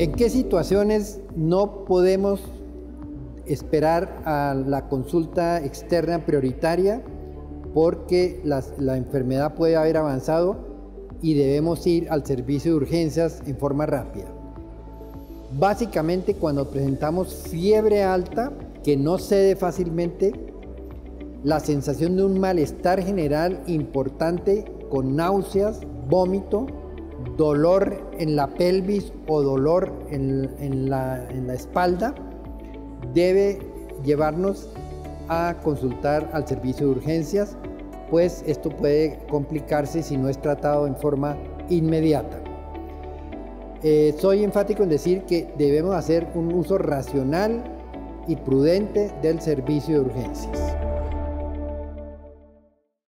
¿En qué situaciones no podemos esperar a la consulta externa prioritaria? Porque la enfermedad puede haber avanzado y debemos ir al servicio de urgencias en forma rápida. Básicamente cuando presentamos fiebre alta que no cede fácilmente, la sensación de un malestar general importante con náuseas, vómito, dolor en la pelvis o dolor en la espalda, debe llevarnos a consultar al servicio de urgencias, pues esto puede complicarse si no es tratado en forma inmediata. Soy enfático en decir que debemos hacer un uso racional y prudente del servicio de urgencias.